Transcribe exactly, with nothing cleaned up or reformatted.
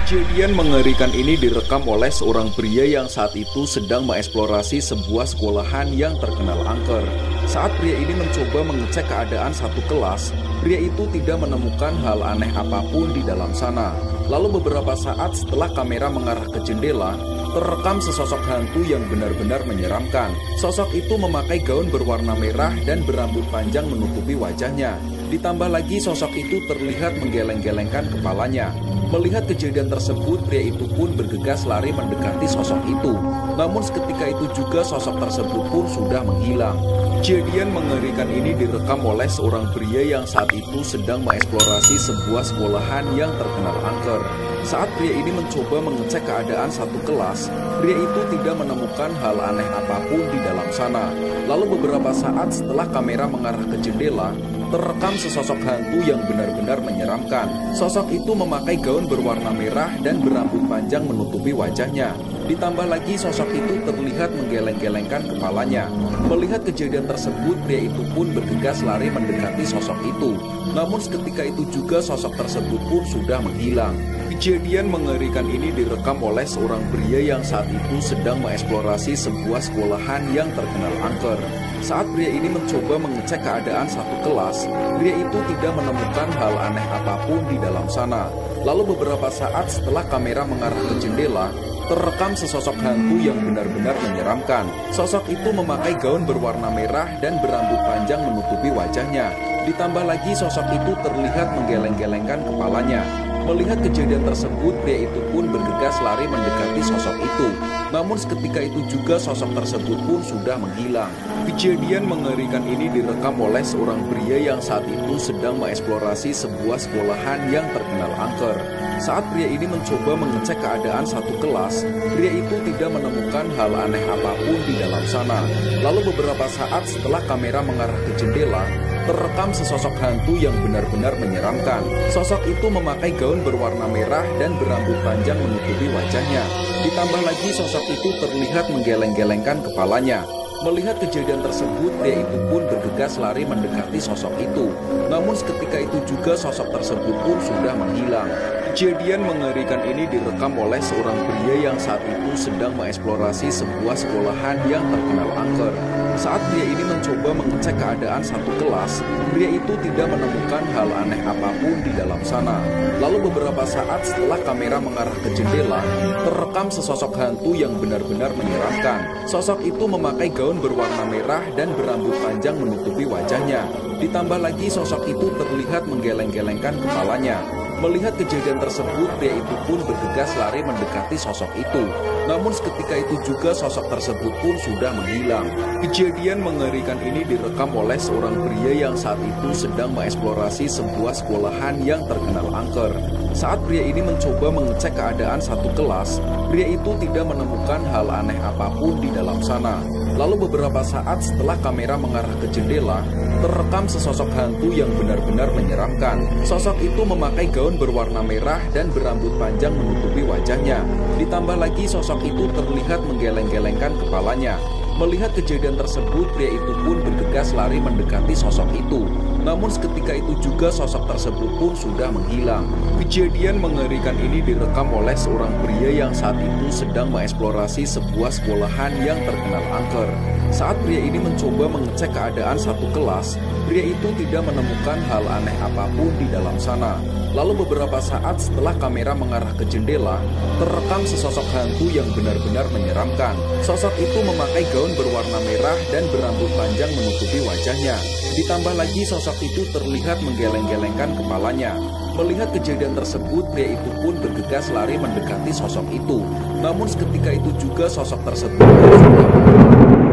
Kejadian mengerikan ini direkam oleh seorang pria yang saat itu sedang mengeksplorasi sebuah sekolahan yang terkenal angker. Saat pria ini mencoba mengecek keadaan satu kelas, pria itu tidak menemukan hal aneh apapun di dalam sana. Lalu beberapa saat setelah kamera mengarah ke jendela, terekam sesosok hantu yang benar-benar menyeramkan. Sosok itu memakai gaun berwarna merah dan berambut panjang menutupi wajahnya. Ditambah lagi sosok itu terlihat menggeleng-gelengkan kepalanya. Melihat kejadian tersebut, pria itu pun bergegas lari mendekati sosok itu. Namun seketika itu juga sosok tersebut pun sudah menghilang. Kejadian mengerikan ini direkam oleh seorang pria yang saat itu sedang mengeksplorasi sebuah sekolahan yang terkenal angker. Saat pria ini mencoba mengecek keadaan satu kelas, pria itu tidak menemukan hal aneh apapun di dalam sana. Lalu beberapa saat setelah kamera mengarah ke jendela, terekam sesosok hantu yang benar-benar menyeramkan. Sosok itu memakai gaun berwarna merah dan berambut panjang menutupi wajahnya. Ditambah lagi sosok itu terlihat menggeleng-gelengkan kepalanya. Melihat kejadian tersebut, pria itu pun bergegas lari mendekati sosok itu. Namun seketika itu juga sosok tersebut pun sudah menghilang. Kejadian mengerikan ini direkam oleh seorang pria yang saat itu sedang mengeksplorasi sebuah sekolahan yang terkenal angker. Saat pria ini mencoba mengecek keadaan satu kelas, pria itu tidak menemukan hal aneh apapun di dalam sana. Lalu beberapa saat setelah kamera mengarah ke jendela, terekam sesosok hantu yang benar-benar menyeramkan. Sosok itu memakai gaun berwarna merah dan berambut panjang menutupi wajahnya. Ditambah lagi sosok itu terlihat menggeleng-gelengkan kepalanya. Melihat kejadian tersebut, pria itu pun bergegas lari mendekati sosok itu. Namun seketika itu juga sosok tersebut pun sudah menghilang. Kejadian mengerikan ini direkam oleh seorang pria yang saat itu sedang mengeksplorasi sebuah sekolahan yang terkenal angker. Saat pria ini mencoba mengecek keadaan satu kelas, pria itu tidak menemukan hal aneh apapun di dalam sana. Lalu beberapa saat setelah kamera mengarah ke jendela, terekam sesosok hantu yang benar-benar menyeramkan. Sosok itu memakai gaun berwarna merah dan berambut panjang menutupi wajahnya. Ditambah lagi sosok itu terlihat menggeleng-gelengkan kepalanya. Melihat kejadian tersebut, pria itu pun bergegas lari mendekati sosok itu. Namun seketika itu juga sosok tersebut pun sudah menghilang. Kejadian mengerikan ini direkam oleh seorang pria yang saat itu sedang mengeksplorasi sebuah sekolahan yang terkenal angker. Saat pria ini mencoba mengecek keadaan satu kelas, pria itu tidak menemukan hal aneh apapun di dalam sana. Lalu beberapa saat setelah kamera mengarah ke jendela, terekam sesosok hantu yang benar-benar menyeramkan. Sosok itu memakai gaun berwarna merah dan berambut panjang menutupi wajahnya. Ditambah lagi sosok itu terlihat menggeleng-gelengkan kepalanya. Melihat kejadian tersebut, pria itu pun bergegas lari mendekati sosok itu. Namun seketika itu juga sosok tersebut pun sudah menghilang. Kejadian mengerikan ini direkam oleh seorang pria yang saat itu sedang mengeksplorasi sebuah sekolahan yang terkenal angker. Saat pria ini mencoba mengecek keadaan satu kelas, pria itu tidak menemukan hal aneh apapun di dalam sana. Lalu beberapa saat setelah kamera mengarah ke jendela, terekam sesosok hantu yang benar-benar menyeramkan. Sosok itu memakai gaun berwarna merah dan berambut panjang menutupi wajahnya. Ditambah lagi sosok itu terlihat menggeleng-gelengkan kepalanya. Melihat kejadian tersebut, pria itu pun bergegas lari mendekati sosok itu. Namun seketika itu juga sosok tersebut pun sudah menghilang. Kejadian mengerikan ini direkam oleh seorang pria yang saat itu sedang mengeksplorasi sebuah sekolahan yang terkenal angker. Saat pria ini mencoba mengecek keadaan satu kelas, pria itu tidak menemukan hal aneh apapun di dalam sana. Lalu beberapa saat setelah kamera mengarah ke jendela, terekam sesosok hantu yang benar-benar menyeramkan. Sosok itu memakai gaun berwarna merah dan berambut panjang menutupi wajahnya. Ditambah lagi sosok itu terlihat menggeleng-gelengkan kepalanya. Melihat kejadian tersebut, pria itu pun bergegas lari mendekati sosok itu. Namun seketika itu juga sosok tersebut sudah